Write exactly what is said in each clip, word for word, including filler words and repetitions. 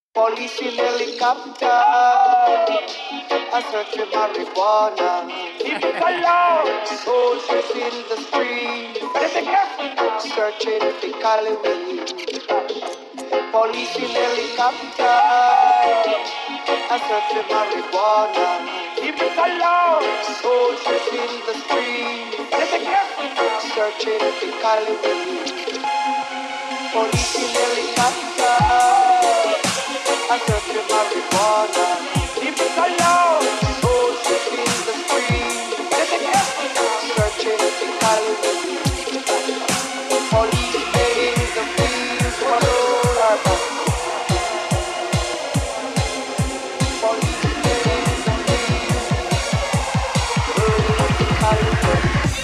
Police in helicopter, a search for marijuana. Leave it alone. Soldiers in the street, searching for Cali weed. Police in helicopter, a search for marijuana. Leave it alone. Soldiers in the street, searching for Cali weed. Police in helicopter, I search for marijuana. Leave it alone. Soldiers in the street, searching for Cali weed. Police in the fields, follow our back. Police in the fields, searching for Cali weed.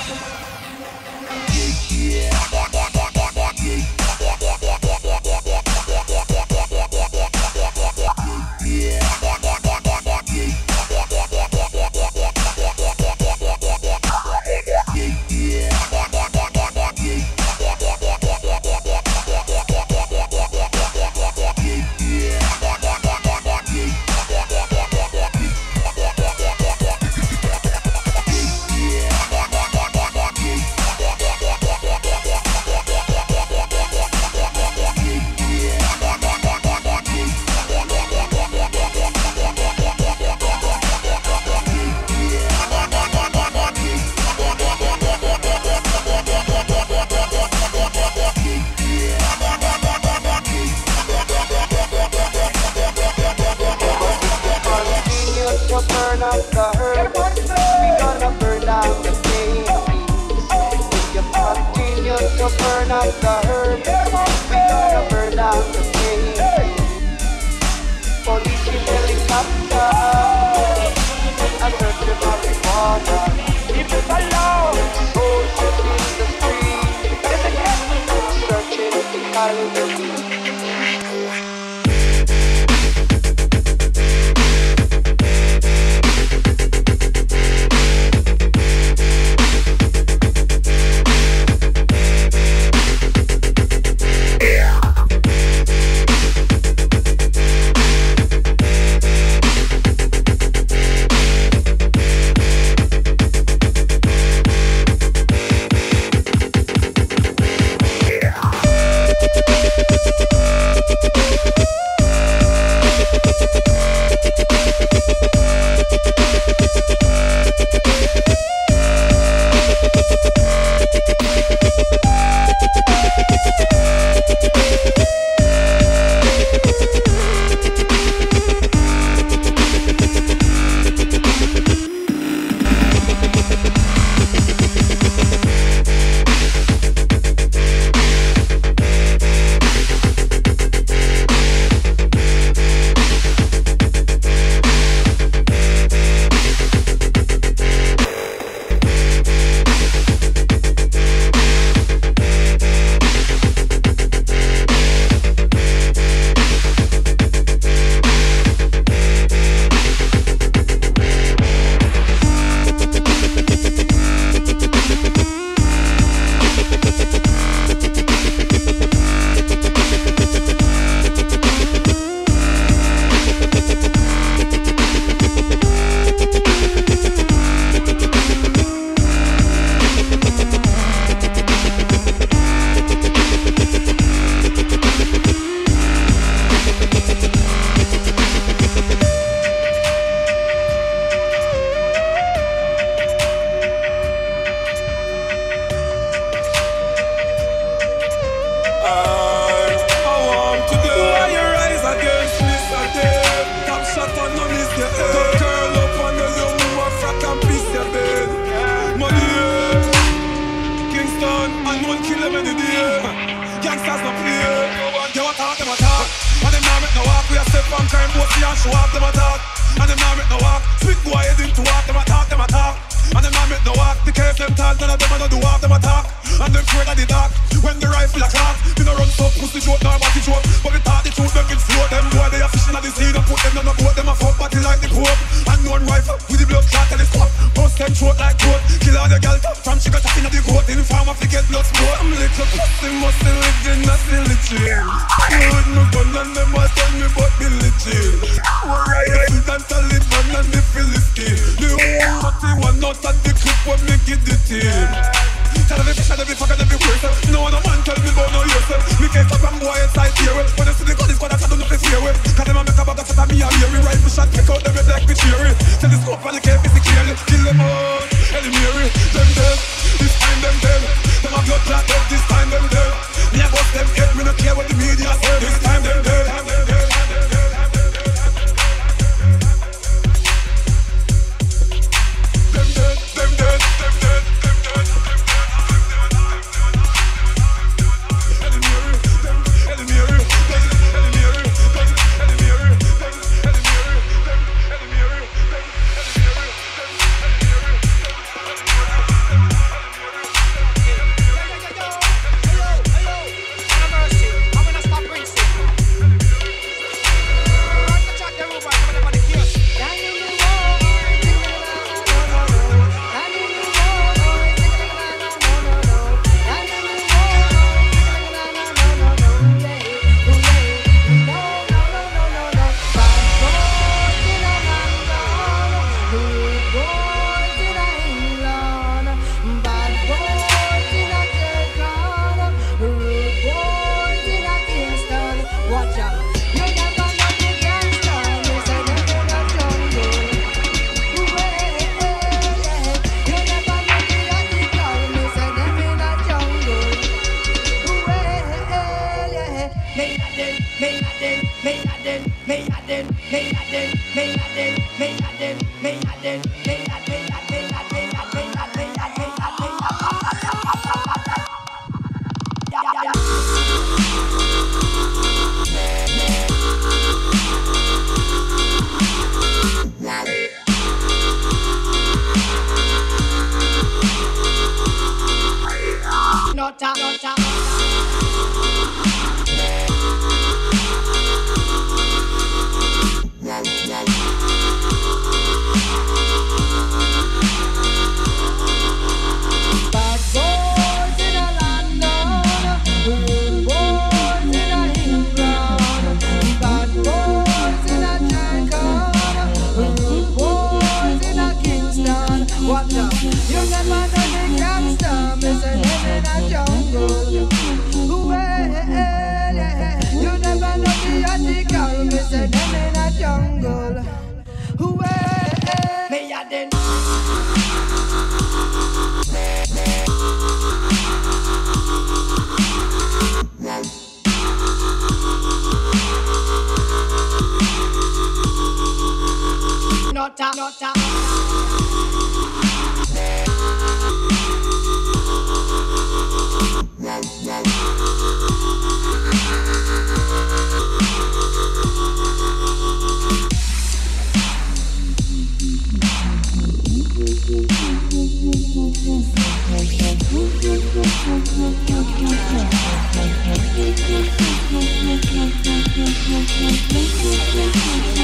Burn up the earth, we gonna burn down the place. If you continue to burn up the earth, we gonna burn down the place. Police in helicopter, a search for marijuana. Leave it alone. Soldiers in the street, searching for Cali weed. Gangsters no play. They want talk, them a talk. And them now make no walk. We a step on crime, both see and show off, them a talk. And them now make no walk. Speak go ahead into walk, them a talk, them a talk. And them now make no walk. The case them tall, none of them a no do walk, them a talk. And them afraid of the dark. When the rifle a clock, you no run so pussy joke, nor body joke. But we talk the truth, them will float. Them boy they a fishing at the sea, don't put them on the boat. Them a fuck body like the Pope. And one rifle with the blood clot telescope. Bust them throat like goat. Kill all the gal from she got up in the goat. In farm I forget blood sport. I'm little pussy, must live in a silly chain. Good no gun and them a tell me but believe. Telescope and the cape is the kill. Kill them all. Eliminary, them dead. This time them dead. Them a blood clot dead. This time them dead. Me a bust them head. Me no care what the media say. This time them dead. Them dead. Them dead. Them dead. Them dead. Eliminary, them eliminary, them eliminary, them eliminary, them eliminary, them eliminary, them eliminary, Thank you.